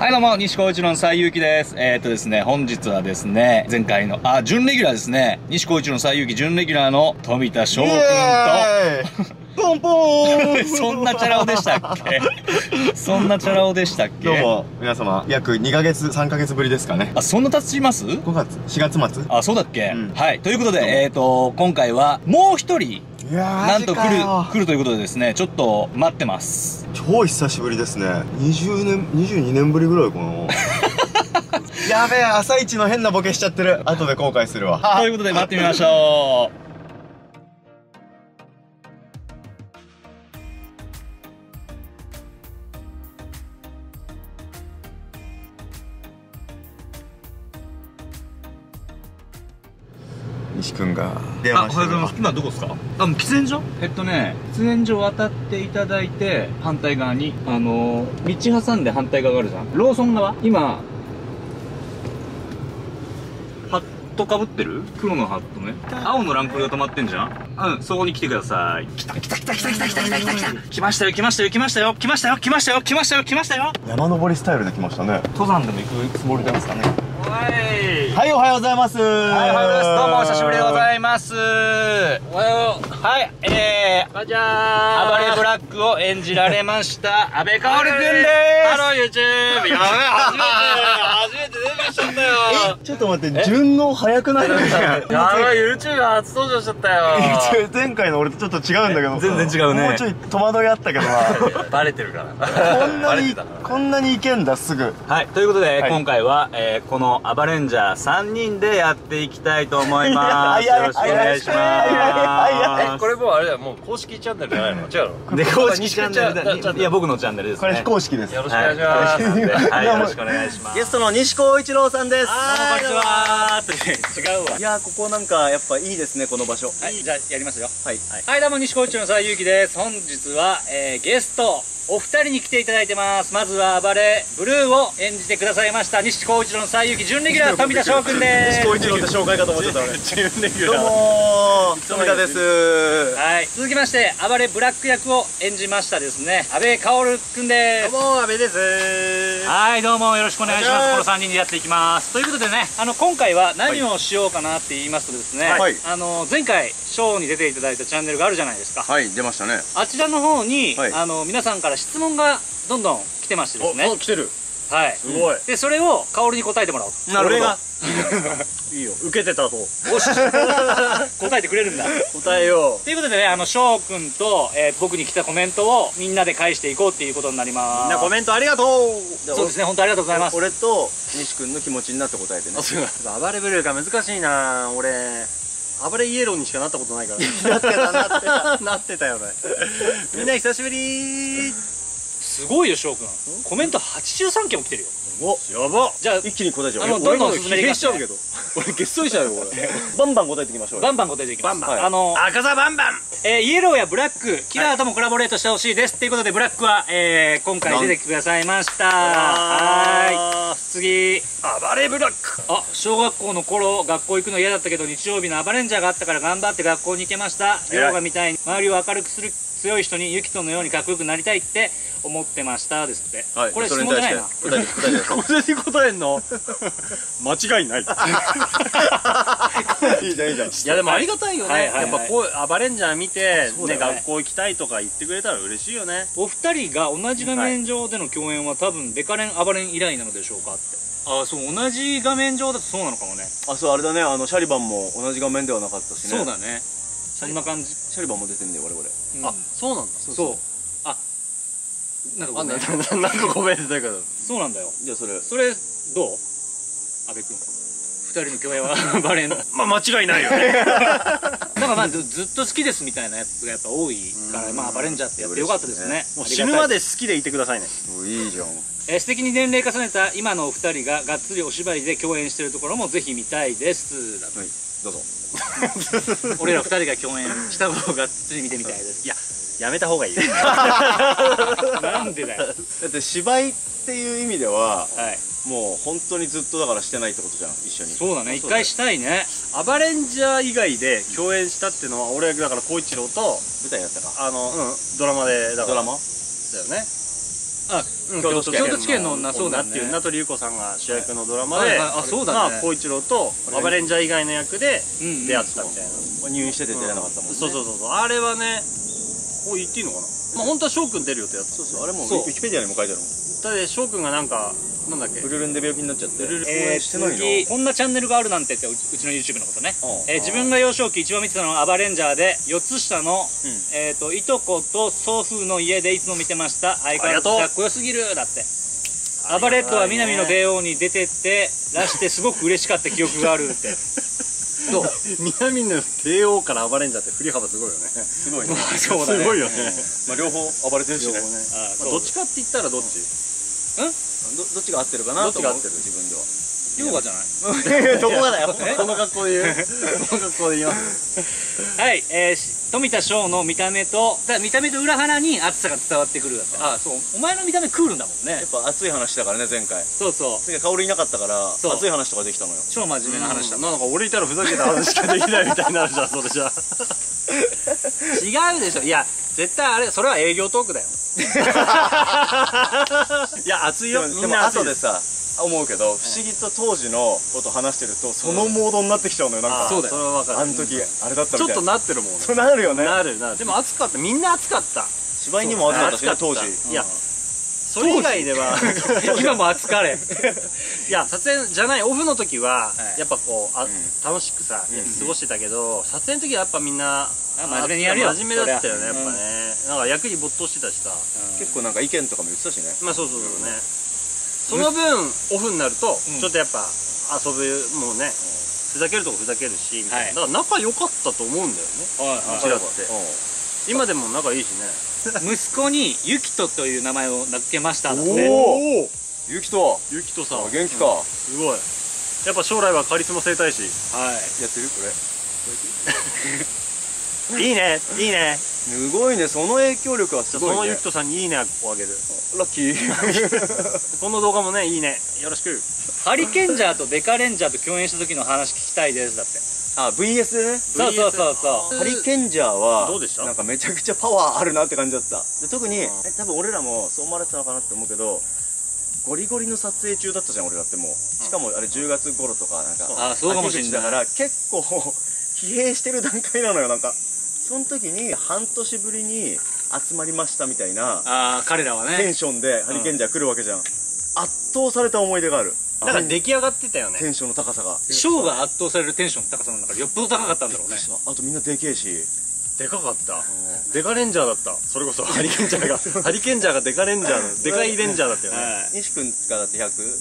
はいどうも、西高一郎の西遊記です。ですね、本日はですね、前回の、準レギュラーですね。西高一郎の西遊記準レギュラーの富田翔くんと、 ポンポーンそんなチャラ男でしたっけそんなチャラ男でしたっけ。 どうも、皆様、約2ヶ月、3ヶ月ぶりですかね。 そんな経ちます ?5 月、4月末。 そうだっけ、 うん、 はい。ということで、今回は、もう一人、なんと来るということでですね、ちょっと待ってます。 超久しぶりですね。22年ぶりぐらいかな。やべえ、朝一の変なボケしちゃってる。後で後悔するわ。 ということで待ってみましょう。 西くんが電話してる。 おはようございます。今どこですか？喫煙所？喫煙所渡っていただいて、反対側に、道挟んで反対側があるじゃん。ローソン側？今、ハットかぶってる？黒のハットね。青のランクルが止まってんじゃん？そこに来てください。来た来ましたよ。 山登りスタイルで来ましたね。 登山でも行くつもりなんですかね。 はい、おはようございます。 はい、おはようございます。どうもお久しぶりでございます。おはよう。はい、 じゃあ暴れブラックを演じられました阿部薫くんです。 ハロー YouTube。やべえ、初めてデビューしちゃったよ。 ちょっと待って、順応早くないですか？ やばい、YouTube 初登場しちゃったよ。 前回の俺とちょっと違うんだけど。 全然違うね。 もうちょい戸惑いあったけどな。 バレてるから。 こんなにいけんだ、すぐ。 はい、ということで、今回は、このアバレンジャー3人でやっていきたいと思います。よろしくお願いします。 これもうあれだよ、もう公式チャンネルじゃないの？違うの？ で、公式チャンネルで、いや、僕のチャンネルですね。 これ非公式です。 よろしくお願いします。 はい、よろしくお願いします。 ゲストの西高一郎さんです。 こんにちはー。違うわ。 いやー、ここなんかやっぱいいですね、この場所。 はい、じゃあやりますよ。 はい。 はい、どうも西高一郎の西遊記です。本日は、ゲストお二人に来ていただいてます。まずは暴れブルーを演じてくださいました西高一郎の西遊記準レギュラー富田翔くんです。 西高一郎って紹介かと思っちゃった俺。 準レギュラー。 どうもー、富田です。 はい。続きまして暴れブラック役を演じましたですね阿部薫くんです。 どうも、阿部です。 はい、どうもよろしくお願いします。この3人でやっていきます。ということでね、今回は何をしようかなって言いますとですね、 はい、 前回ショーに出ていただいたチャンネルがあるじゃないですか。 はい、出ましたね。 あちらの方に、 はい、 皆さんから質問がどんどん来てましてですね。 来てる。 はい。 すごい。 で、それを薫に答えてもらおうと。 なるほど。 俺がいいよ、受けてたと。 おし答えてくれるんだ。 答えよう。 ということでね、翔くんと、僕に来たコメントをみんなで返していこうっていうことになります。 みんなコメントありがとう。 そうですね、本当ありがとうございます。 俺と西君の気持ちになって答えてね。 暴れブルーが難しいな俺。暴れイエローにしかなったことないから。なってたよね。みんな久しぶり。 すごいよ翔くん。コメント83件も来てるよ。 お、やば。 じゃあ一気に答えちゃう。 どんどん進めていきますね。 俺げっそりしちゃうよこれ。バンバン答えていきましょう。 バンバン答えていきます。 赤座バンバン。 イエローやブラックキラーともコラボレートしてほしいですっていうことでブラックは今回出てきてくださいました。はい。次。 暴れブラック。 小学校の頃学校行くの嫌だったけど日曜日のアバレンジャーがあったから頑張って学校に行けました。亮がみたいに周りを明るくする強い人にユキトのようにかっこよくなりたいって思ってましたですって。これ質問じゃないな。 これに答えんの？間違いない。 いいじゃんいいじゃん。 いやでもありがたいよね。やっぱこう暴れんじゃん見てね、学校行きたいとか言ってくれたら嬉しいよね。 お二人が同じ画面上での共演は多分デカレンアバレン以来なのでしょうかって。そう、同じ画面上だとそうなのかもね。 そう、あれだね、シャリバンも同じ画面ではなかったしね。 そうだね。そんな感じ。 シャリバンも出てんだよ我々。 そうなんだ。 そう。なんかごめんだけど。 そうなんだよ。 じゃあそれどう？阿部君。二人の共演はバレン。 まあ間違いないよね。 だからまあずっと好きですみたいなやつがやっぱ多いから、まあバレンジャーってやってよかったですね。 もう死ぬまで好きでいてくださいね。 いいじゃん。 素敵に年齢重ねた今のお二人ががっつりお芝居で共演しているところもぜひ見たいです。 はい、どうぞ。 俺ら二人が共演した方ががっつり見てみたいです。 いや、やめた方がいい。 なんでだよ。 だって芝居っていう意味では、もう本当にずっとだからしてないってことじゃん、一緒に。 そうだね、一回したいね。 アバレンジャー以外で共演したっていうのは俺だから光一郎と舞台やったか。 ドラマで。 ドラマだよね。 あ、京都地検の女、そうだね。 っていう名取裕子さんが主役のドラマで、 あ、そうだね。 光一郎とアバレンジャー以外の役で出会ったみたいな。 入院してて出れなかったもんね。 そうそうそうそう。あれはね、こう言っていいのかな。まあ本当は翔くん出る予定だった。 そうそう、あれもウィキペディアにも書いてあるもん。 ただ翔くんがなんかなんだっけ、 ブルルンで病気になっちゃって。 次、こんなチャンネルがあるなんてって、うちの YouTube のことね。自分が幼少期一番見てたのはアバレンジャーで、4つ下のいとこと祖父の家でいつも見てました。相変わらずかっこよすぎるだって。アバレットは南の帝王に出てってらしてすごく嬉しかった記憶があるって。 そう、南の帝王から暴れんじゃって振り幅すごいよね。 すごいね。 そうだね。 すごいよね。 まあ両方暴れてるしね。 どっちかって言ったらどっち？ どっちが合ってるかなと思う。どっちが合ってる自分では。 ヨガじゃない？ どこがだよ。 この格好で言う。この格好で言います。 はい、富田翔の見た目と裏腹に熱さが伝わってくるだって。あ、そう。お前の見た目クールだもんね。 やっぱ熱い話だからね前回。 そうそう。 次香りいなかったから熱い話とかできたのよ。 超真面目な話だ。 なんか俺いたらふざけた話しかできないみたいになるじゃんそれじゃ。違うでしょ。いや絶対あれそれは営業トークだよ。いや熱いよ。 でも後でさ。思うけど不思議と当時のこと話してるとそのモードになってきちゃうのよ。なんかそうだよ。 あの時あれだったみたいな。 ちょっとなってるもんね。 そうなるよね。 なるなる。でも暑かった。みんな暑かった。 芝居にも暑かったしね当時。 いやそれ以外では今も暑かれ。 いや撮影じゃないオフの時はやっぱこう楽しくさ過ごしてたけど、撮影の時はやっぱみんな真面目にやるよ。 真面目だったよねやっぱね。なんか役に没頭してたしさ。 結構なんか意見とかも言ってたしね。 まあそうそうそうね。その分オフになるとちょっとやっぱ遊ぶもうねふざけるとこふざけるしみたいな。だから仲良かったと思うんだよねうちらって。今でも仲いいしね。 息子にゆきとという名前を名付けました。おお、ゆきとさん元気か。 すごい。やっぱ将来はカリスマ整体師。 はい。 やってるこれ。いいねいいね。 すごいね。その影響力はすごいね。 そのゆきとさんにいいねをあげる。 ラッキー。 この動画もねいいねよろしく。 ハリケンジャーとデカレンジャーと共演した時の話聞きたいですだって。 あ、VS でね。 そうそうそうそう。 ハリケンジャーはどうでした？ なんかめちゃくちゃパワーあるなって感じだった。で特に多分俺らもそう思われてたのかなって思うけど、ゴリゴリの撮影中だったじゃん俺らってもう。しかもあれ10月頃とかなんかあ、そうかもしれない。 だから結構疲弊してる段階なのよ。なんかその時に半年ぶりに集まりましたみたいな彼らはねテンションでハリケンジャー来るわけじゃん。圧倒された思い出がある。 だから出来上がってたよねテンションの高さが。 ショーが圧倒されるテンションの高さなんだからよっぽど高かったんだろうね。 あとみんなでけえし。 でかかった。デカレンジャーだった。それこそハリケンジャーがハリケンジャーがデカレンジャーでかいレンジャーだったよね。 西君がだって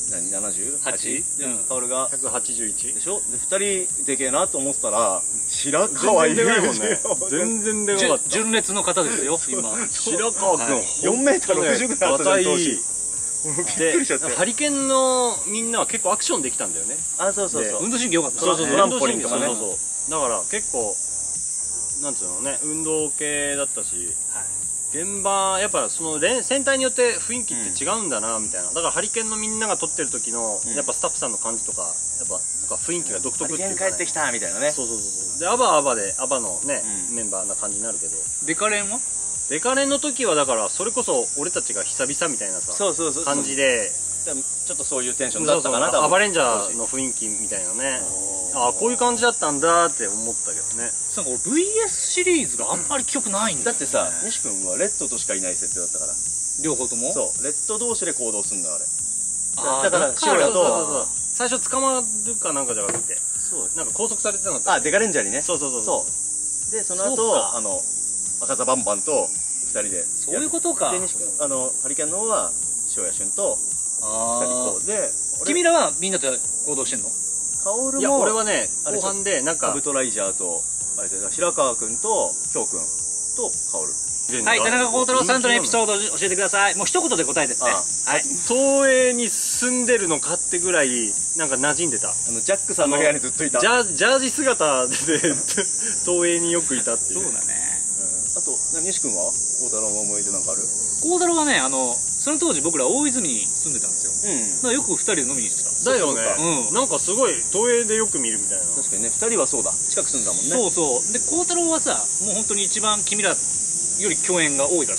178？薫が 181 でしょ。で2人でけえなと思ったら白川全然でかいもんね。全然でかかった。 純烈の方ですよ今。 白川君 4メートル60ぐらいあったじゃん当時。びっくりしちゃって。 ハリケンのみんなは結構アクションできたんだよね。 あ、そうそうそう。 運動神経良かった。 そうそう、 トランポリンとかね。 だから結構なんつうのね、運動系だったし、現場やっぱその戦隊によって雰囲気って違うんだなみたいな。だからハリケンのみんなが撮ってる時のやっぱスタッフさんの感じとかやっぱ雰囲気が独特っていうか、 帰ってきたみたいなね。 そうそうそう。でアバのねメンバーな感じになるけど、 デカレンはデカレンの時はだからそれこそ俺たちが久々みたいなさ感じでちょっとそういうテンションだったかな。 アバレンジャーの雰囲気みたいなね。あ、こういう感じだったんだって思ったけどね。 なんか俺 VS シリーズがあんまり記憶ないんだ。 だってさ、西君はレッドとしかいない設定だったから。 両方とも。 そう、レッド同士で行動すんだあれ。 だからシオヤと最初捕まるかなんかじゃなくて、なんか拘束されてたの。 あ、デカレンジャーにね。 そう。 でその後赤座バンバンと2人で。 そういうことか。 で西君ハリケンの方は塩谷俊と2人こうで。 君らはみんなと行動してんの？ 薫も。 いや俺はね後半でなんかカブトライジャーとあれで白川君と京君と薫。 はい、田中幸太郎さんとのエピソードを教えてください。もう一言で答えてって。はい。 東映に住んでるのかってぐらいなんか馴染んでた。 ジャックさんの部屋にずっといた。 ジャージ姿で東映によくいたっていう。 そうだね。 あと西君は幸太郎の思い出なんかある？ 幸太郎はねその当時僕ら大泉に住んでたんですよ。だからよく2人で飲みに行ってた。 だよね。なんかすごい東映でよく見るみたいな。 確かにね、2人はそうだ、近く住んだもんね。 そうそう。で幸太郎はさもう本当に一番君らより共演が多いからその後も。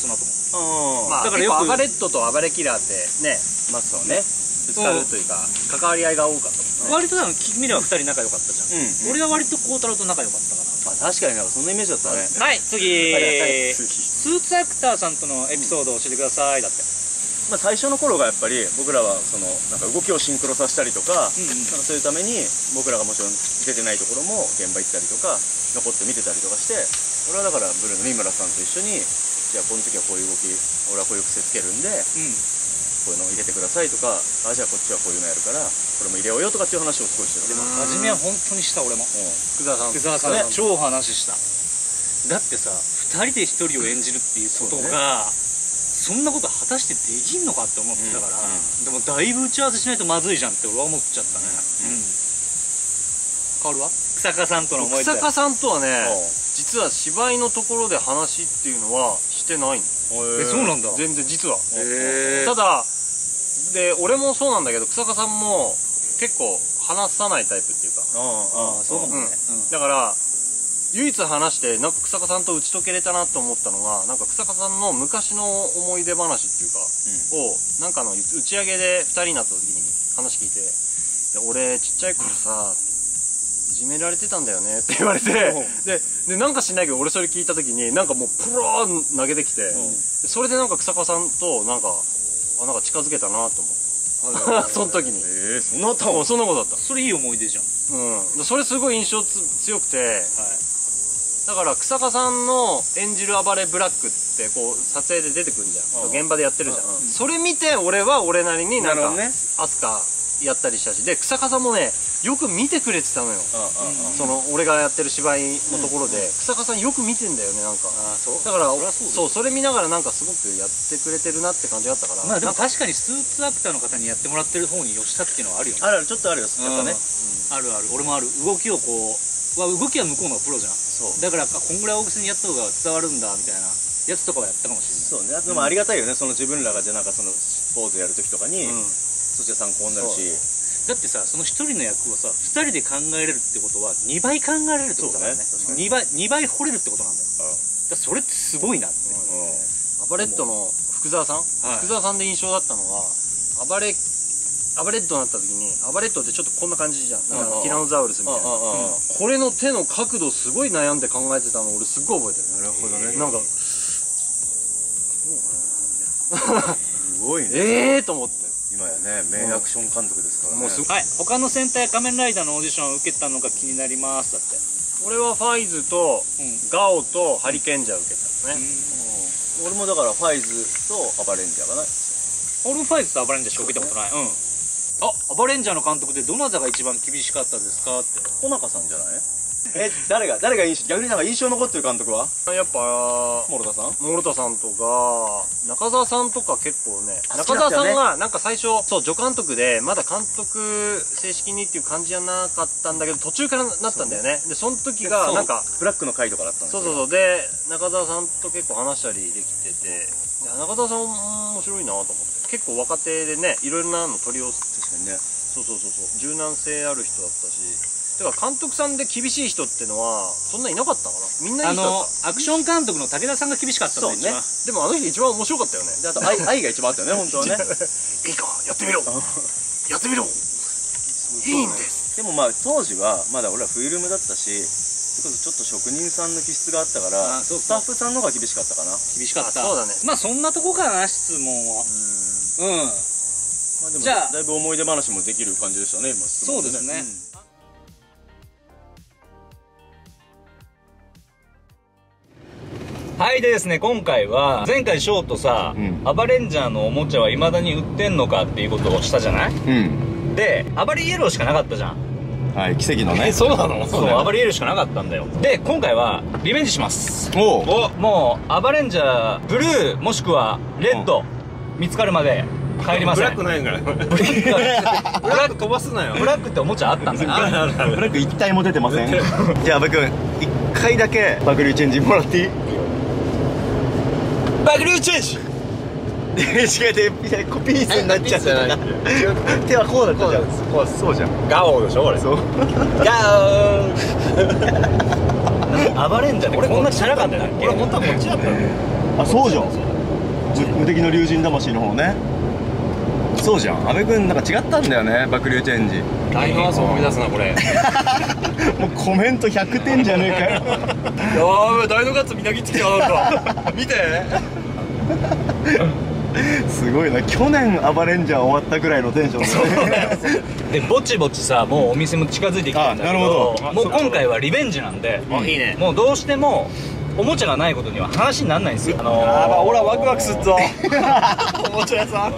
まあだからよく結構アバレットと暴れキラーってね、 まあそうね。 ぶつかるというか関わり合いが多かったもんね。 割と多分君らは2人仲良かったじゃん。俺は割と孝太郎と仲良かったかな。 確かになんかそんなイメージだったね。 はい、次。 次スーツアクターさんとのエピソードを教えてください。だって。 まあ最初の頃がやっぱり僕らはそのなんか動きをシンクロさせたりとか、なんかそういうために僕らがもちろん出てないところも現場行ったりとか残って見てたりとかして、俺はだからブルーの三村さんと一緒に、じゃあこの時はこういう動き、俺はこういう癖つけるんで、こういうの入れてくださいとか、じゃあこっちはこういうのやるからこれも入れようよとかっていう話をすごいしてる。 でも初めは本当にした俺も。 福沢さん、 福沢さん超話した。だってさ、2人で1人を演じるっていうことがそんなこと果たしてできんのかって思ってたから、でもだいぶ打ち合わせしないとまずいじゃんって俺は思っちゃったね。変わるわ。草加さんとの思い出。 草加さんとはね、実は芝居のところで話っていうのはしてないの。 そうなんだ。 全然実は。ただで俺もそうなんだけど、草加さんも結構話さないタイプっていうか。 そうかもね。 だから唯一話してなんか草加さんと打ち解けれたなと思ったのが、なんか草加さんの昔の思い出話っていうか、をなんかの打ち上げで2人になった時に話聞いて、俺ちっちゃい頃さいじめられてたんだよねって言われて、でなんか知んないけど俺それ聞いた時になんかもうプローン投げてきて、それでなんか草加さんとなんか近づけたなと思ったその時に。 そんなことそんなことだった。 それいい思い出じゃん。 それすごい印象強くて、だから草加さんの演じる暴れブラックってこう撮影で出てくるじゃん、現場でやってるじゃん、それ見て俺は俺なりになんかアスカやったりしたし、で草加さんもねよく見てくれてたのよ。その俺がやってる芝居のところで草加さんよく見てんだよね。なんかだからそれ見ながらなんかすごくやってくれてるなって感じだったから。 まあでも確かにスーツアクターの方にやってもらってる方に寄したっていうのはあるよね。 ある、ちょっとあるよ、やっぱね。 あるある。俺もある。動きをこう動きは向こうのプロじゃん。だからこんぐらい大げさにやった方が伝わるんだみたいなやつとかはやったかもしれない。 そうね。あとありがたいよね、その自分らがじゃなんかそのポーズやる時とかにそっちが参考になるし。 だってさ、その一人の役をさ2人で考えれるってことは2倍考えれるってことだからね。2倍掘れるってことなんだよ。それってすごいなって。 アバレットの福沢さん、福沢さんで印象だったのは、アバレットになった時に、アバレットってちょっとこんな感じじゃん、なんかティラノザウルスみたいな、これの手の角度すごい悩んで考えてたの俺すっごい覚えてる。なるほどね。なんかすごいねと思って。 今やね、名アクション監督ですからね。 はい、他の戦隊仮面ライダーのオーディションを受けたのが気になりますだって。 俺はファイズとガオとハリケンジャー受けたね。 俺もだからファイズとアバレンジャーかな。 俺もファイズとアバレンジャーしか受けたことない。アバレンジャーの監督でどなたが一番厳しかったですかって。 小中さんじゃない？誰が逆になんか印象残ってる監督はやっぱ諸田さんとか中澤さんとか結構ね。中澤さんがなんか最初そう助監督でまだ監督正式にっていう感じじゃなかったんだけど途中からなったんだよね。でその時がなんかブラックの回とかだったんですよ。 そうで中澤さんと結構話したりできてて、中澤さん面白いなと思って。結構若手でねいろいろなの取り寄せ。 確かにね。 そう柔軟性ある人だったし。だから監督さんで厳しい人ってのはそんないなかったかな。みんないい人だった。 アクション監督の武田さんが厳しかったんだよね。 でもあの人一番面白かったよね。 であと愛が一番あったよね本当はね。 いいかやってみろやってみろいいんです。 でもまあ当時はまだ俺らフィルムだったし、ちょっと職人さんの気質があったからスタッフさんの方が厳しかったかな。 厳しかった。 そうだね。 まあそんなとこかな質問は。 まあでもだいぶ思い出話もできる感じでしたね今。 そうですね。はいでですね、今回は前回ショートさ、アバレンジャーのおもちゃはいまだに売ってんのかっていうことをしたじゃない。でアバリイエローしかなかったじゃん。 はい、奇跡のね。 そうなの。 そうアバリイエローしかなかったんだよ。で今回はリベンジします。もうアバレンジャーブルーもしくはレッド見つかるまで帰りません。 ブラックないから。ブラック飛ばすなよ。 ブラックっておもちゃあったんだよ。 ブラック一体も出てません。じゃあ阿部君一回だけ爆流チェンジもらっていい？ 爆流チェンジ。 違うコピースになっちゃった。手はこうだったじゃん。そうじゃん。 ガオでしょこれ。 そう。ガオ。アバレンジャーってこんなチャラかったんだっけ？俺本当はこっちだったんだよ。 あ、そうじゃん。 無敵の龍神魂の方ね。そうじゃん、阿部君なんか違ったんだよね、爆竜チェンジ。 ライブハウス思い出すなこれ。 もうコメント100点じゃねえかよ。 やべえ、大のガッツみなぎってきたなんか。見て。 すごいな、去年アバレンジャー終わったぐらいのテンションだね。 でぼちぼちさ、もうお店も近づいてきたんだけど、 あなるほど。 もう今回はリベンジなんで、 いいね。 もうどうしてもおもちゃがないことには話にならないんですよ。 俺はワクワクすっぞ。おもちゃ屋さん。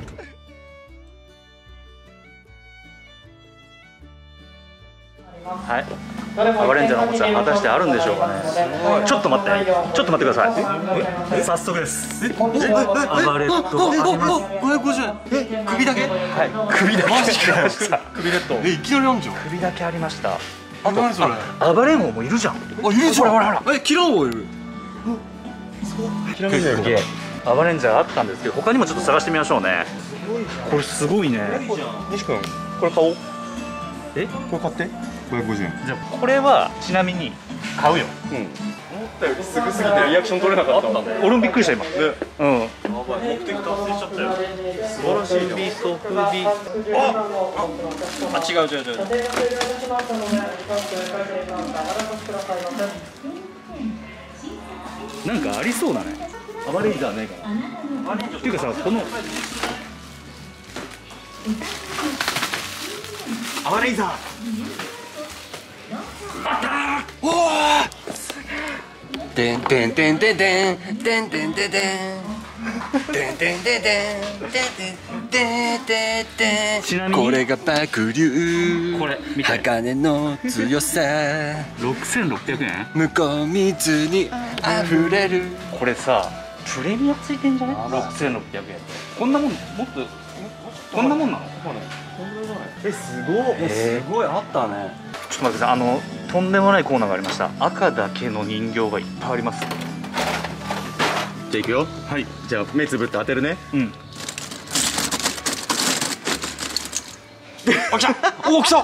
はい、アバレンジャーのおもちゃ果たしてあるんでしょうかね。ちょっと待って、ちょっと待ってください。早速です。アバレット 550円。首だけ？ はい、首だけありました。 首レッド。いきなりあんじゃん。 首だけありました。あと何それ？ アバレン王もいるじゃん。 あ、いるじゃん。ほらほら。キラー王いる。 すげえ。アバレンジャーあったんですけど、他にもちょっと探してみましょうね。これすごいね。 西君、これ買おう。 え？ これ買って。550円。 じゃあこれはちなみに買うよ。 うん。思ったよりすぐすぎてリアクション取れなかった。 俺もびっくりした今。うん。 目的達成しちゃったよ。 素晴らしいじゃん。 あ、違う違う違う。 なんかありそうだね。 アバレンジャーねえかな。 っていうかさ、このアバレンジャー。 てんてんてんてんてんてんてんてんてんてんてんてんてんてんてんてん。 ちなみにこれが爆竜。 これ見て。 鋼の強さ。 6600円。 向こう水に溢れる。 これさ、プレミアついてんじゃね？6600円。こんなもん、もっとこんなもんなの？ すごいあったね。 ちょっと待ってください。とんでもないコーナーがありました。赤だけの人形がいっぱいあります。 じゃあいくよ。はい。じゃあ目つぶって当てるね。 うん。 あ、来た。おお、来た。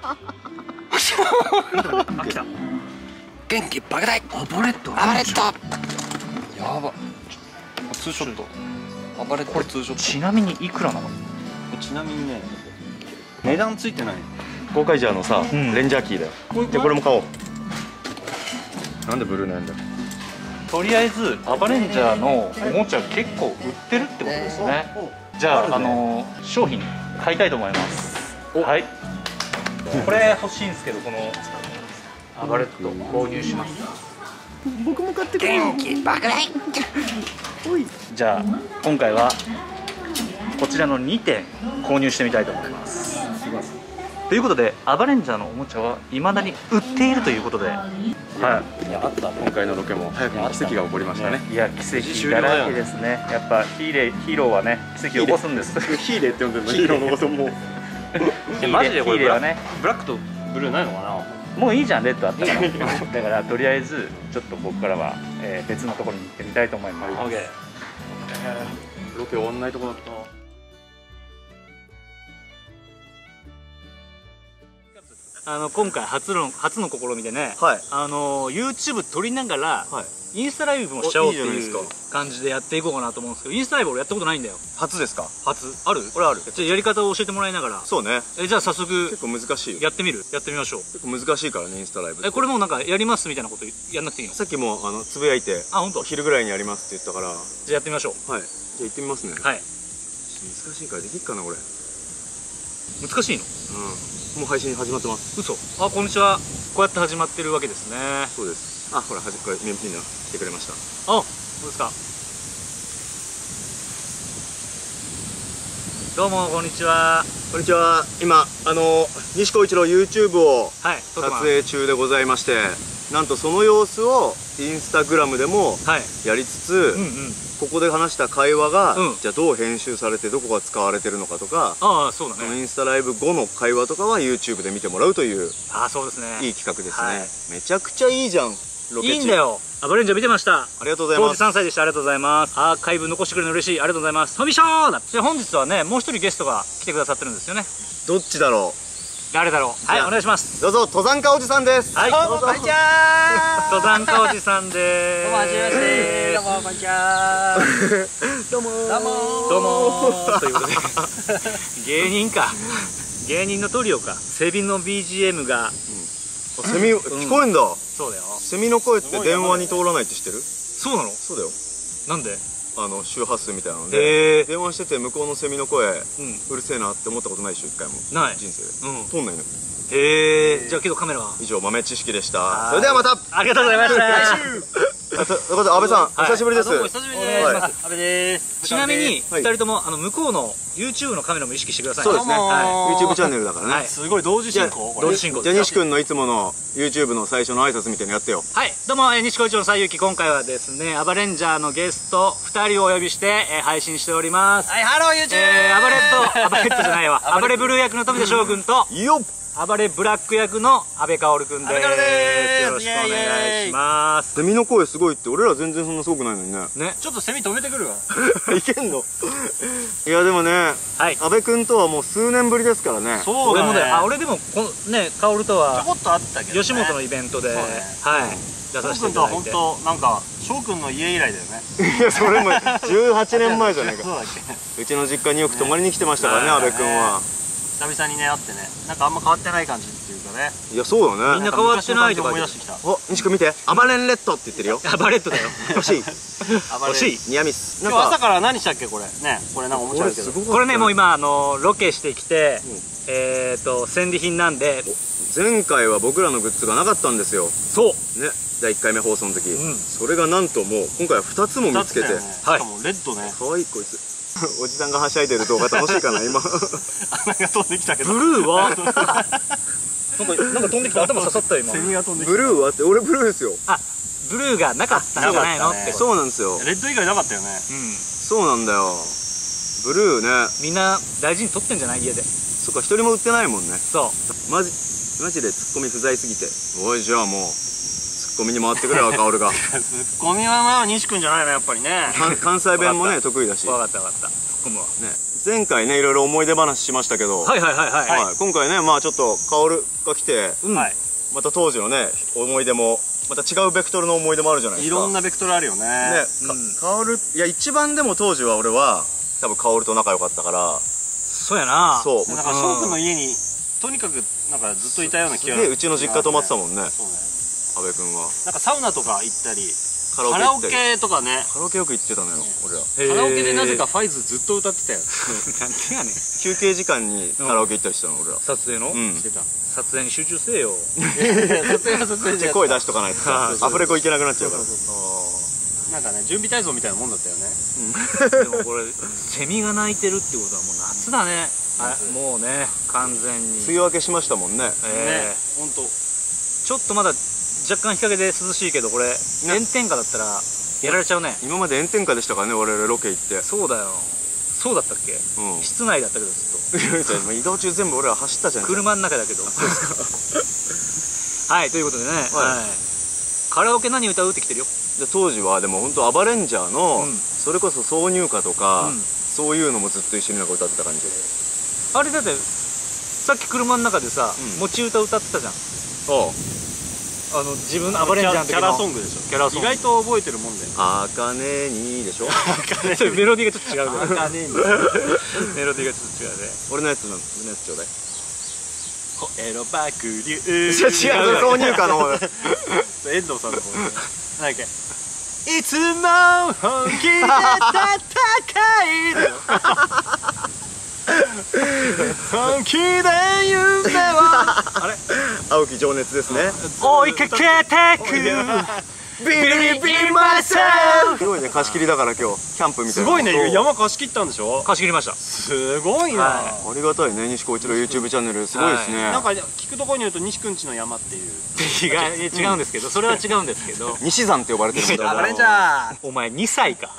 あ、来た。 元気爆大。 アバレット。 アバレット。やば。ツーショット。アバレットツーショット。 ちなみにいくらなの？ ちなみにね、値段ついてない。 ゴーカイジャーのさ、 んレンジャーキーだよ。じゃあこれも買おう。なんでブルーなんだ。 とりあえずアバレンジャーのおもちゃ結構売ってるってことですね。じゃあ、商品買いたいと思います。はい。これ欲しいんですけど、このアバレット購入します。 僕も買ってくれ。 元気爆大。 じゃあ今回はこちらの2点購入してみたいと思います。ということでアバレンジャーのおもちゃは未だに売っているということで、はい。 いや、あったね。 今回のロケも早くに奇跡が起こりましたね。 いや奇跡だらけですね。やっぱヒーローはね奇跡を起こすんです。 ヒーレーって呼んでるの。ヒーローのことも。 マジでこれヒーレーはね、 ブラックとブルーないのかな。 もういいじゃん、レッドあったから。だからとりあえずちょっとここからは、別のところに行ってみたいと思います。 オッケー。 ロケ終わんないとこだった。 今回初の試みでね、 はい。 YouTube 撮りながら、 はい。 インスタライブもしちゃおうっていいいじゃないですう感じでやっていこうかなと思うんですけど、インスタライブ俺やったことないんだよ。 初ですか。 初ある？ これある。 じゃあやり方を教えてもらいながら。 そうね。 じゃあ早速結構難しいよ。 やってみましょう。 結構難しいからね、インスタライブ。 これもなんかやりますみたいなことやんなくていいの？ さっきもつぶやいて、 あ、本当。 お昼ぐらいにやりますって言ったから。 じゃあやってみましょう。 はい。じゃあ行ってみますね。 はい。 難しいからできっかなこれ。 難しいの？ もう配信始まってます。 嘘。あ、こんにちは。こうやって始まってるわけですね。 そうです。あ、ほら端っこみんな来てくれました。 あ、そうですか。どうもこんにちは。 こんにちは。今西光一郎 YouTube をはい。 撮影中でございまして、なんとその様子をインスタグラムでもはい。 やりつつ、 うんうん。 ここで話した会話が、 うんじゃあどう編集されてどこが使われてるのかとか、 ああ、そうだそのね。 インスタライブ後の会話とかは YouTube で見てもらうというああ、そうですね。 いい企画ですね、 はいめちゃくちゃいいじゃん。ロケ地いいんだよ。アバレンジャー見てました。 ありがとうござい当時ます。 3歳でした。ありがとうございます。アーカイブ残してくれるの嬉しい。ありがとうございます。飛びしょーだ。で本日はね、もう一人ゲストが来てくださってるんですよね。 どっちだろう。 誰だろう。はい、お願いします。 どうぞ、登山家おじさんです。 はい、 どうもこんにちは。 登山家おじさんでどうもはじめまして。どうもこんにちは。 どうもー。 どうもー。 どうもーということで芸人か、芸人のトリオか。セミの BGM がセミ聞こえんだ。 そうだよ。 セミの声って電話に通らないって知ってる？ そうなの？ そうだよ。 なんで？ 周波数みたいなので電話してて向こうのセミの声うるせえなって思ったことないでしょ、一回も。 ない、 人生で通んないの。 へえ。じゃあけどカメラは以上、豆知識でした。それではまた。 ありがとうございました。 来週ということで、安倍さんお久しぶりです。 どうも久しぶりです。 お願いします。 阿部です。 ちなみに2人とも向こうの YouTube のカメラも意識してください。 そうですね、 は YouTube チャンネルだからね。 すごい同時進行。 同時進行。 じゃあ西君のいつもの YouTube の最初の挨拶みたいなのやってよ。 はい、どうも西小一の西遊記。今回はですね、アバレンジャーのゲスト2人をお呼びして配信しております。 はい、ハロー YouTube。 アバレットじゃないわ、アバレブルー役の富田翔君とよっ、 アバレブラック役の阿部薫君です。よろしくお願いします。 セミの声すごいって、俺ら全然そんなすごくないのにね。 ね、 ちょっとセミ止めてくるわ。 いけんの？いやでもね、 はい、 阿部君とはもう数年ぶりですからね。 そうだね。 俺でもね、薫とはちょこっとあったけど、 吉本のイベントで、はい、出させていただいて。 翔くんとは本当なんか翔くんの家以来だよね。 いや、それも18年前じゃないか。 そうだっけ。 うちの実家によく泊まりに来てましたからね、阿部君は。 久々にね、会ってね、なんかあんま変わってない感じっていうかね。 いや、そうだね。 みんな変わってないとか思い出してきた。 お、西君見て、アバレンレッドって言ってるよ。 アバレットだよ。 欲しい。 欲しい。 ニアミス。 今日朝から何したっけこれね。これなんか面白いけど。 これね、もう今ロケしてきて、戦利品なんで。 前回は僕らのグッズがなかったんですよ。 そうね、第1回目放送の時。それがなんともう今回は2つも見つけて。 しかもレッドね。 かわいいこいつ。おじさんがはしゃいでる動画楽しいかな今。 穴が飛んできたけど。 ブルーはなんか飛んできた。頭刺さったよ今。 セミが飛んできた。 ブルーはって、俺ブルーですよ。 あ、ブルーがなかったんじゃないのって。 そうなんですよ。 レッド以外なかったよね。 そうなんだよ。ブルーね、 みんな大事に取ってんじゃない、家で。 そっか、一人も売ってないもんね。 そうマジでツッコミ不在すぎて。おい、じゃあもうツッコミに回ってくれよ、薫が。 ツッコミはまあ西君じゃないのやっぱりね。 関西弁もね得意だし。 分かった分かった。ツッコむわね。前回ね、いろいろ思い出話しましたけど、 はいはいはいはい。 今回ね、まあちょっと薫が来て、また当時のね思い出も、また違うベクトルの思い出もあるじゃないですか。 いろんなベクトルあるよね。 ね、薫、いや一番でも当時は俺は多分薫と仲良かったから。 そうやな。 そう。 なんか翔くんの家にとにかくなんかずっといたような気が。 すげえうちの実家泊まってたもんね。 そうね。 阿部君は。 なんかサウナとか行ったり、 カラオケとかね。 カラオケよく行ってたのよ、俺ら。 カラオケでなぜかファイズずっと歌ってたよ。 なんでやねん。 休憩時間にカラオケ行ったりしたの、俺ら。 撮影の？ してた。 撮影に集中せえよ。 撮影は撮影で声出しとかないとさ、アフレコ行けなくなっちゃうから。 なんかね、準備体操みたいなもんだったよね。 でもこれセミが鳴いてるってことはもう夏だね。もうね、完全に梅雨明けしましたもんね。 ね、本当。 ちょっとまだ若干日陰で涼しいけど、これ炎天下だったらやられちゃうね。 今まで炎天下でしたからね、我々ロケ行って。 そうだよ。そうだったっけ？室内だったけどずっと。 移動中全部俺ら走ったじゃん。 車の中だけど。そうですか。はい、ということでね、カラオケ何歌うってきてるよ。 当時はでも本当アバレンジャーのそれこそ挿入歌とかそういうのもずっと一緒になんか歌ってた感じで。 あれだってさっき車の中でさ、持ち歌歌ってたじゃん。自分のアバレンジャーの時のキャラソングでしょ。 キャラソング意外と覚えてるもんだよ。 茜にでしょ。 メロディーがちょっと違うね。 茜にメロディーがちょっと違うね。 俺のやつちょうだい。 エロ爆流。 違う、挿入歌の方。 遠藤さんの方。なんかいつも本気で戦い本気で夢はあれ青き情熱ですね。 追いかけてくビリビリマイセル。 すごいね、貸し切りだから今日キャンプみたいな。 すごいね、山貸し切ったんでしょ。 貸し切りました。 すごいな。 ありがたいね、西光一郎 YouTube チャンネルすごいですね。 なんか聞くところによると西くんちの山っていう違うんですけど、それは違うんですけど、 西山って呼ばれてるんだ。 アバレンジャー。 お前2歳か。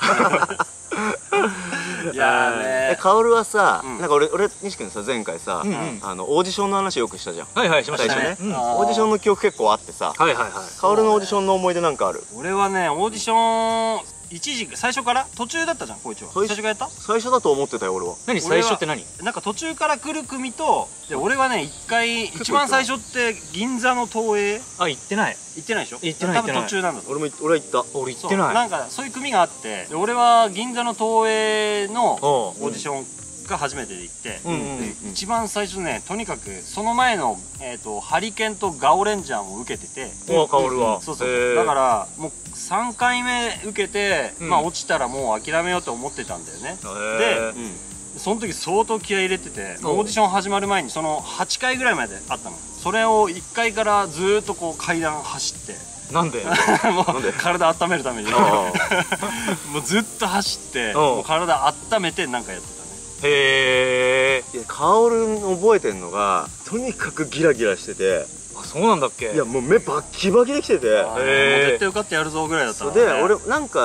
いやね、 薫はさ、なんか俺西君さ、前回さオーディションの話よくしたじゃん。 はいはい、しましたね。 オーディションの記憶結構あってさ、 はいはいはい。 薫のオーディションの思い出なんかある？ 俺はね、オーディション一時最初から途中だったじゃんこいつは。最初からやった？ 最初だと思ってたよ俺は。 何最初って何？ なんか途中から来る組とで俺はね一番最初って銀座の東映あ、行ってない。 行ってないでしょ。 行ってない多分途中なんだ。 俺は行った。 俺行ってない。 なんかそういう組があってで俺は銀座の東映のオーディションが初めてで行って一番最初ねとにかくその前のハリケンとガオレンジャーも受けてて。 おカオルは。 そうそうだからもう3回目受けてまあ落ちたらもう諦めようと思ってたんだよね。でその時相当気合い入れててオーディション始まる前にその8回ぐらいまであったの。それを1階からずーっとこう階段走ってなんでもう体温めるためにもうずっと走ってもう体温めてなんかやってたね。 へえ。 カオル覚えてんのがとにかくギラギラしてて。 あ、そうなんだっけ。 いやもう目バッキバキできてて、 もう絶対受かってやるぞぐらいだったので俺なんか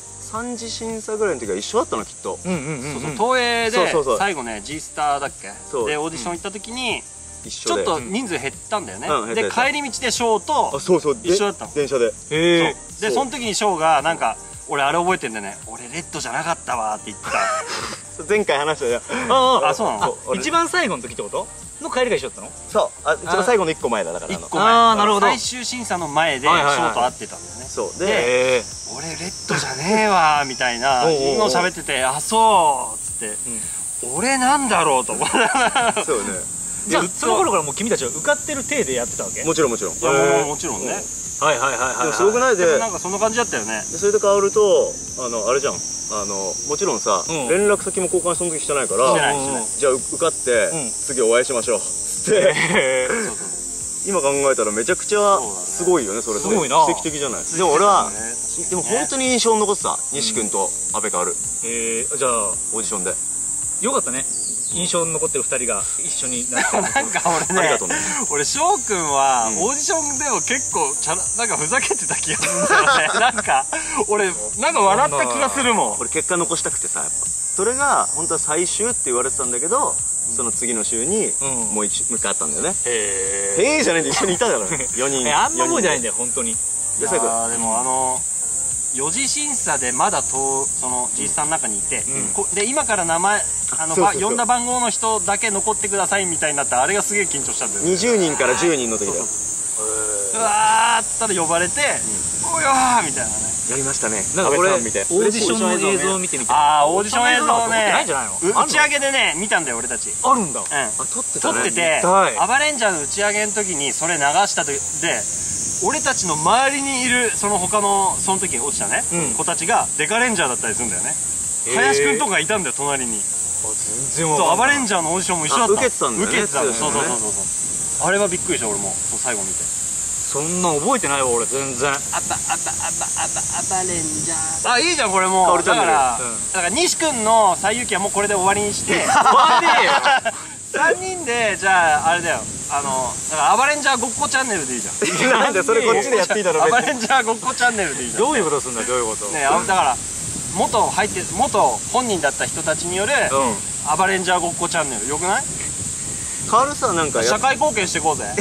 3次審査ぐらいの時は一緒だったのきっと。 そうそう東映で最後ね G スターだっけでオーディション行った時にちょっと人数減ったんだよね。で帰り道でショーと一緒だったの電車で。 でその時にショーがなんか俺あれ覚えてんだよね。俺レッドじゃなかったわって言ってた。 前回話したよ。 あ、そうなの。 一番最後の時ってことの帰りが一緒だったの？ そう、一番最後の1個前だから。 1個前。 ああ、なるほど。 最終審査の前でショーと会ってたんだよね。 そうで俺レッドじゃねえわみたいなのを喋ってて、あ、そうっつって俺なんだろうと思って。 そうね。 じゃあその頃からもう君たちは受かってる体でやってたわけ？ もちろんもちろん。 いやもちろんね。 はいはいはいはい。 でもすごくないでなんかそんな感じだったよね。 それで変わるとあれじゃん、もちろんさ連絡先も交換その時してないから、じゃあ受かって次お会いしましょうっつって今考えたらめちゃくちゃすごいよね。それって奇跡的じゃない？でも俺はでも本当に印象に残ってた西君と阿部薫。 じゃあオーディションでよかったね。印象に残ってる2人が一緒になって。 なんか俺翔くんはオーディションでも結構なんかふざけてた気がするんだよね。なんか俺なんか笑った気がするもん。 俺結果残したくてさ、やっぱそれが本当は最終って言われてたんだけど、その次の週にもう一回あったんだよね。へえじゃないんで一緒にいたから4人。 あんま覚えてないんだよ本当に。 でも4次審査でまだその G スタの中にいて、で今から名前呼んだ番号の人だけ残ってくださいみたいになって、あれがすげえ緊張したんだよね。 20人から10人の時だよ。 うわーっつったら呼ばれて「おやー」みたいなね。 やりましたね。 なんかこれオーディションの映像を見てみて。 ああオーディション映像ね打ち上げでね見たんだよ俺たち。 あるんだ。 撮っててアバレンジャーの打ち上げの時にそれ流したで俺たちの周りにいるその他のその時落ちたね子たちがデカレンジャーだったりするんだよね。林くんとかがいたんだよ隣に。 全然わかんない。 アバレンジャーのオーディションも一緒だった。 受けてたんだよね。 受けてたの。そうあれはびっくりした俺も最後見て。 そんな覚えてないわ俺全然。 アバレンジャー。あ、いいじゃんこれもう。だから西くんの最遊記はもうこれで終わりにして。3人でじゃああれだよ。だからアバレンジャーごっこチャンネルでいいじゃん。 なんでそれこっちでやっていいだろ。 アバレンジャーごっこチャンネルでいいじゃん。 どういうことすんだどういうこと。 ね、だから元本人だった人たちによるアバレンジャーごっこチャンネルよくない？ カールさんなんか社会貢献していこうぜ。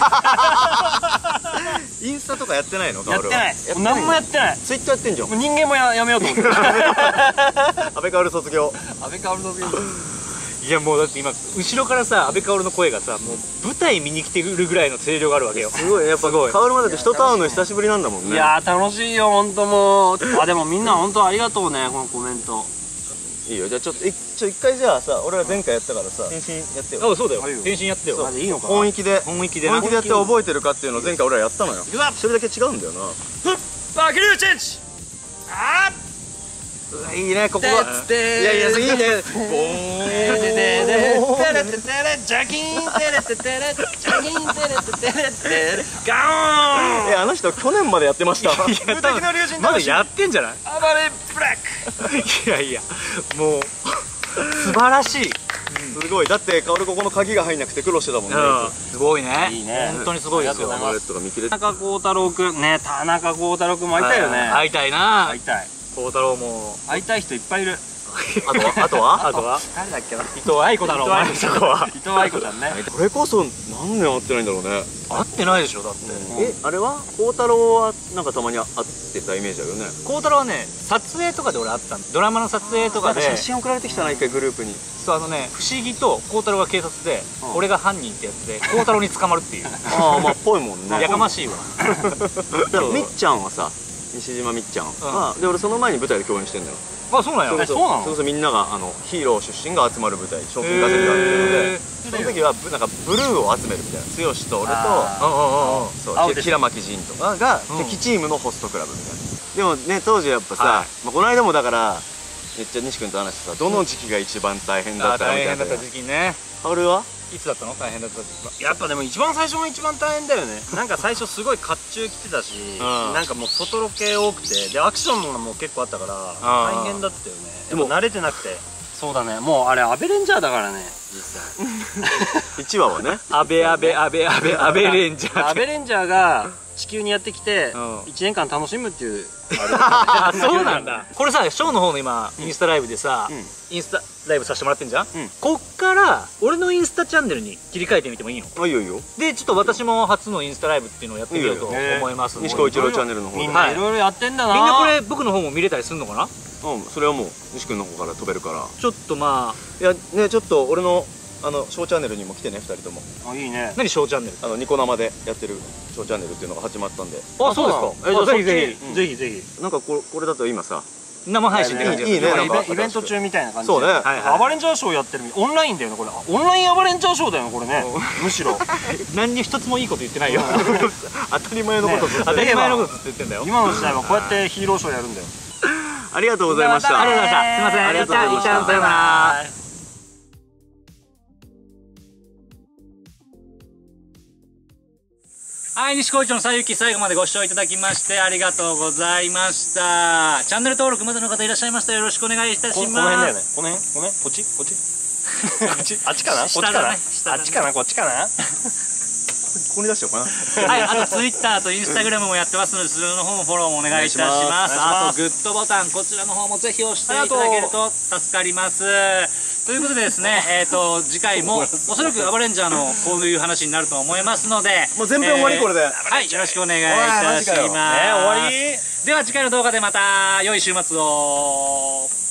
インスタとかやってないの？ やってない。何もやってない。 ツイッターやってんじゃん。 人間もやめようと思って。 阿部薫卒業。 阿部薫卒業。 いやもうだって今後ろからさ阿部薫の声がさもう舞台見に来てるぐらいの声量があるわけよ。 すごいやっぱ薫まで人と会うの久しぶりなんだもんね。 いやー楽しいよ本当もう。でもみんな本当ありがとうねこのコメント。 いいよ。じゃあちょっと一回じゃあさ俺は前回やったからさ返信やってよ。 あそうだよ返信やってよ。 いいのか。 本域でやって覚えてるかっていうのを前回俺らやったのよ。 いくぞ。 それだけ違うんだよな。 バキルーチェンジ。あーいいねここは。いやいやいいね。 ジャキーンテレテテレジャキーンテレテテレテレガーン。 あの人去年までやってました。 無敵の龍神まだやってんじゃない？ 暴れブラック。 いやいやもう素晴らしい。 すごい。だって薫ここの鍵が入んなくて苦労してたもんね。 すごいね。 いいね。 本当にすごいですよ。 マレットが見切れ。 田中幸太郎くんね。田中幸太郎くんも会いたいよね。 会いたいな。 会いたい。 幸太郎も会いたい人いっぱいいる。 あとはあとは誰だっけな、 伊藤愛子だろお前そこは。 伊藤愛子ちゃんね。 これこそ何年会ってないんだろうね。 会ってないでしょだって。 あれは孝太郎はなんかたまに会ってたイメージあるよね。 孝太郎はね撮影とかで俺会ったんだ。ドラマの撮影とかで。 写真送られてきたな一回グループに。 そう不思議と孝太郎が警察で俺が犯人ってやつで孝太郎に捕まるっていう。 ああまあっぽいもんね。 やかましいわ。 みっちゃんはさ、西島みっちゃんはで俺その前に舞台で共演してんだよ。 あ、そうなんや。 そうなの。 それこそみんながヒーロー出身が集まる舞台賞金稼ぎがあるっていうので、その時はなんかブルーを集めるみたいな。剛と俺とそう平巻仁とかが敵チームのホストクラブみたいな。でもね当時やっぱさ、この間もだからめっちゃ西君と話してさ、どの時期が一番大変だったみたいな。 大変だった時期ね。 薫はいつだったの大変だった時期は。 やっぱでも一番最初も一番大変だよね。なんか最初すごい甲冑着てたし、なんかもう外ロケ多くて、でアクションも結構あったから大変だったよね。でも慣れてなくて。そうだね、もうあれアベレンジャーだからね実際。 1話はねアベレンジャー。 アベレンジャーが地球にやってきて1年間楽しむっていう。 あ、そうなんだ。これさ、ショーの方の今インスタライブでさ、インスタライブさせてもらってんじゃん。こっから俺のインスタチャンネルに切り替えてみてもいいの？ あ、いいよいいよ。 でちょっと私も初のインスタライブっていうのをやってみようと思います。 西川一郎チャンネルの方でみんないろいろやってんだな。 みんなこれ僕の方も見れたりするのかな？ それはもう西君の方から飛べるから。 ちょっとまあいやね、ちょっと俺のショーチャンネルにも来てね、2人とも。 あ、いいね。 何ショーチャンネル？ ニコ生でやってるショーチャンネルっていうのが始まったんで。 あ、そうですか。じゃあぜひぜひぜひぜひ。 なんかこれだと今さ、 生配信って感じです。 いいね。 イベント中みたいな感じ。 そうね。 アバレンジャーショーやってる。オンラインだよねこれ。オンラインアバレンジャーショーだよねこれね。むしろ何に一つもいいこと言ってないよ。 当たり前のことずっと当たり前のことずっと言ってんだよ。 今の時代はこうやってヒーローショーやるんだよ。 ありがとうございました。 ありがとうございました。すいません。 ありがとうございました。 さよなら。はい、西高一のさゆき、最後までご視聴いただきましてありがとうございました。チャンネル登録まだの方いらっしゃいましたらよろしくお願いいたします。 この辺だよね。この辺こっちこっちこっちあっちかな、こっちかな、あっちかな、こっちかな。 ここに出しようかな。 はい、あとツイッターとインスタグラムもやってますので、そちらの方もフォローもお願いいたします。あとグッドボタン、こちらの方もぜひ押していただけると助かります。ということでですね、次回もおそらくアバレンジャーのこういう話になると思いますので、 もう全編終わりこれで。 はい、よろしくお願いいたします。 終わり。 では次回の動画でまた良い週末を。